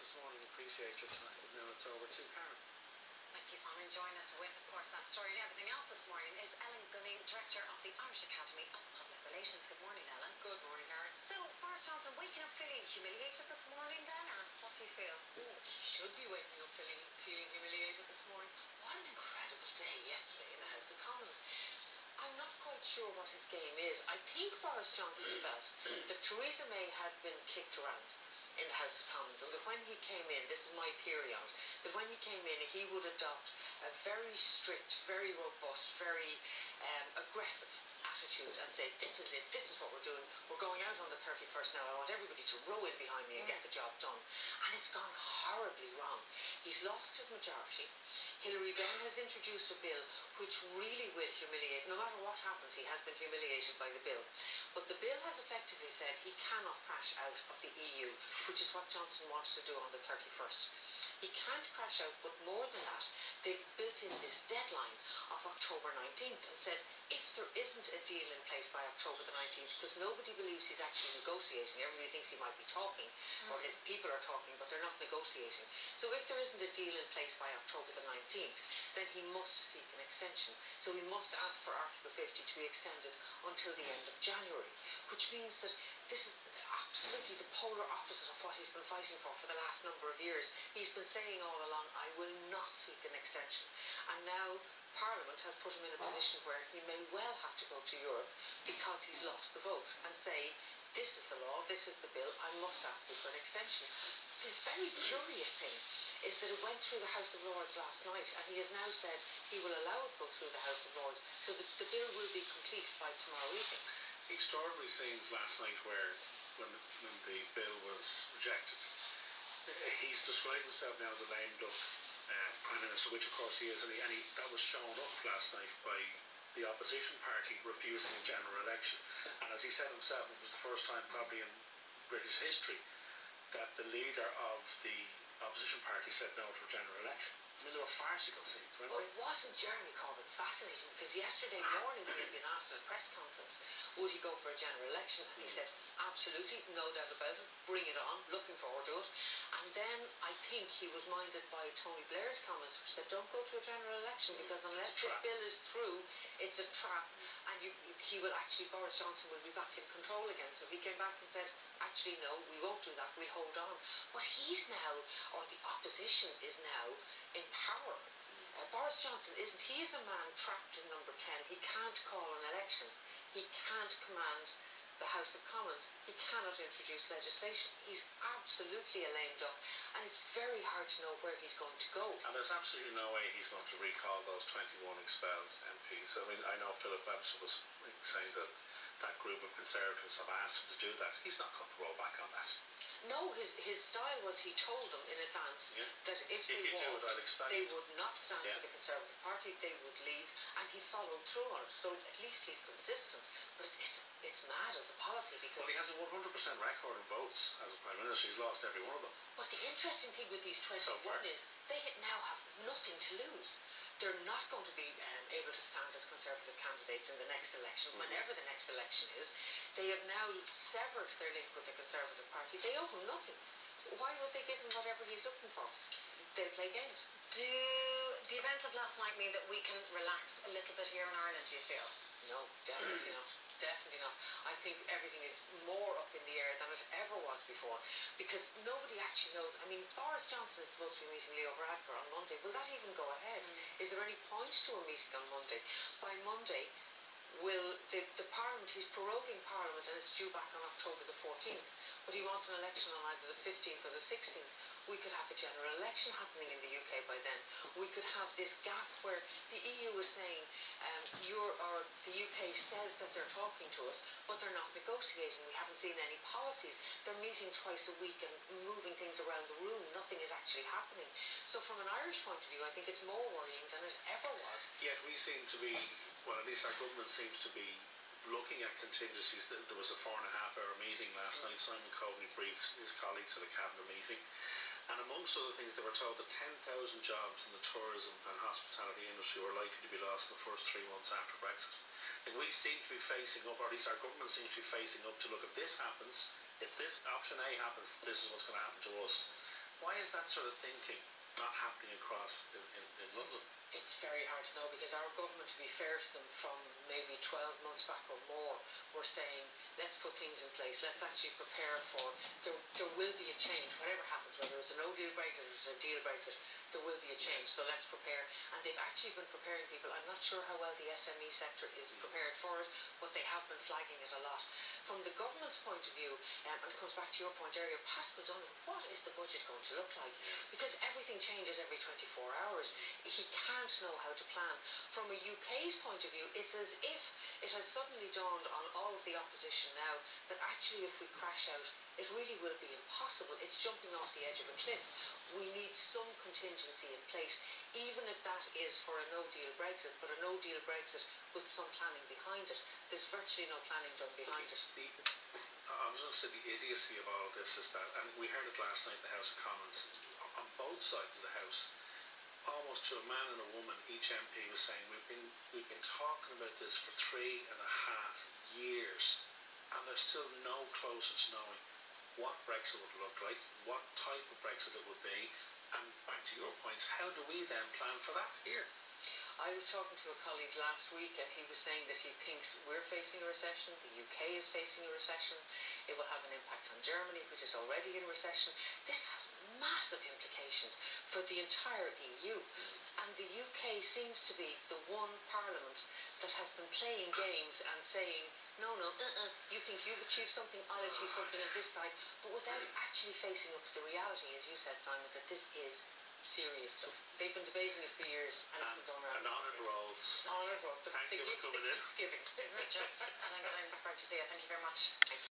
this morning. Appreciate your time. Now it's over to Karen. Thank you, Simon. Join us with, of course, that story and everything else this morning is Ellen Gunning, Director of the Irish Academy of Public Relations. Good morning, Ellen. Good morning, Karen. So, Boris Johnson waking up feeling humiliated this morning then, and what do you feel? Oh, he should be waking up feeling humiliated this morning. What an incredible day yesterday in the House of Commons. I'm not quite sure what his game is. I think Boris Johnson felt that Theresa May had been kicked around in the House of Commons, and that when he came in, this is my theory on it, that when he came in he would adopt a very strict, very robust, very aggressive attitude and say, this is it, this is what we're doing, we're going out on the 31st now, I want everybody to row in behind me and get the job done. And it's gone horribly wrong. He's lost his majority. Hilary Benn has introduced a bill which really will humiliate. No matter what happens, he has been humiliated by the bill. But the bill has effectively said he cannot crash out of the EU, which is what Johnson wants to do on the 31st. He can't crash out, but more than that, they've built in this deadline of October 19th and said if there isn't a deal in place by October the 19th, because nobody believes he's actually negotiating, everybody thinks he might be talking, or his people are talking, but they're not negotiating. So if there isn't a deal in place by October the 19th, then he must seek an extension. So he must ask for Article 50 to be extended until the end of January, which means that this is absolutely the polar opposite of what he's been fighting for the last number of years. He's been saying all along, I will not seek an extension. And now Parliament has put him in a position where he may well have to go to Europe because he's lost the vote and say, this is the law, this is the bill, I must ask you for an extension. The very curious thing is that it went through the House of Lords last night, and he has now said he will allow it go through the House of Lords, so the bill will be complete by tomorrow evening. Extraordinary scenes last night where when the bill was rejected, he's described himself now as a lame duck Prime Minister, which of course he is, and that was shown up last night by the opposition party refusing a general election. And as he said himself, it was the first time probably in British history that the leader of the opposition party said no to a general election. I mean, there were farcical scenes, weren't they? Well, wasn't Jeremy Corbyn fascinating? Because yesterday morning he had been asked at a press conference, would he go for a general election? And he said, absolutely, no doubt about it, bring it on, looking forward to it. And then I think he was minded by Tony Blair's comments, which said, don't go to a general election, because unless this bill is through, it's a trap, and Boris Johnson will be back in control again. So he came back and said, actually no, we won't do that, we'll hold on. But he's now, or the opposition is now, in power. Boris Johnson isn't. He is a man trapped in number 10. He can't call an election. He can't command the House of Commons. He cannot introduce legislation. He's absolutely a lame duck, and it's very hard to know where he's going to go. And there's absolutely no way he's going to recall those 21 expelled MPs. I mean, I know Philip Webster was saying that that group of Conservatives have asked him to do that. He's not going to roll back on that. No, his style was he told them in advance that if they walked, they would not stand for the Conservative Party, they would leave, and he followed through on it. So at least he's consistent. But it's mad as a policy because... Well, he has a 100% record in votes as a Prime Minister. He's lost every one of them. But the interesting thing with these 21 is they now have nothing to lose. They're not going to be able to stand as Conservative candidates in the next election, whenever the next election is. They have now severed their link with the Conservative Party. They owe him nothing. Why would they give him whatever he's looking for? They play games. Do the events of last night mean that we can relax a little bit here in Ireland, do you feel? No, definitely not. Definitely not. I think everything is more up in the air than it ever was before, because nobody actually knows. I mean, Boris Johnson is supposed to be meeting Leo Varadkar on Monday. Will that even go ahead? Is there any point to a meeting on Monday? By Monday, will the Parliament, he's proroguing Parliament, and it's due back on October the 14th, but he wants an election on either the 15th or the 16th. We could have a general election happening in the UK by then. We could have this gap where the EU is saying, the UK says that they're talking to us, but they're not negotiating. We haven't seen any policies. They're meeting twice a week and moving things around the room. Nothing is actually happening. So from an Irish point of view, I think it's more worrying than it ever was. Yet we seem to be, well, at least our government seems to be looking at contingencies. There was a 4.5-hour meeting last night. Simon Coveney briefed his colleagues at a cabinet meeting. And amongst other things, they were told that 10,000 jobs in the tourism and hospitality industry were likely to be lost in the first 3 months after Brexit. And we seem to be facing up, or at least our government seems to be facing up to look, if this happens, if this option A happens, this is what's going to happen to us. Why is that sort of thinking not happening across in London? It's very hard to know, because our government, to be fair to them, from maybe 12 months back or more, were saying, let's put things in place, let's actually prepare for, there will be a change, whatever happens, whether it's a no-deal Brexit or it's a deal Brexit, there will be a change, so let's prepare. And they've actually been preparing people. I'm not sure how well the SME sector is prepared for it, but they have been flagging it a lot. From the government's point of view, and it comes back to your point earlier, Pascal Donovan, what is the budget going to look like? Because everything changes every 24 hours. He can't know how to plan. From a UK's point of view, it's as if it has suddenly dawned on all of the opposition now that actually if we crash out, it really will be impossible. It's jumping off the edge of a cliff. We need some contingency in place, even if that is for a no-deal Brexit, but a no-deal Brexit with some planning behind it. There's virtually no planning done behind it. I was going to say the idiocy of all of this is that, and we heard it last night in the House of Commons, on both sides of the House, almost to a man and a woman, each MP was saying, we've been talking about this for 3.5 years, and there's still no closer to knowing what Brexit would look like, what type of Brexit it would be, and back to your point, how do we then plan for that here? I was talking to a colleague last week, and he was saying that he thinks we're facing a recession, the UK is facing a recession, it will have an impact on Germany, which is already in recession. This has massive implications for the entire EU, and the UK seems to be the one parliament that has been playing games and saying, no, you think you've achieved something, I'll achieve something on this side, but without actually facing up to the reality, as you said, Simon, that this is serious stuff. They've been debating it for years, and it's been done around. And on it rolls. On it rolls. Thank you for coming in. It keeps giving. Isn't it just? And I'm proud to say it. Thank you very much.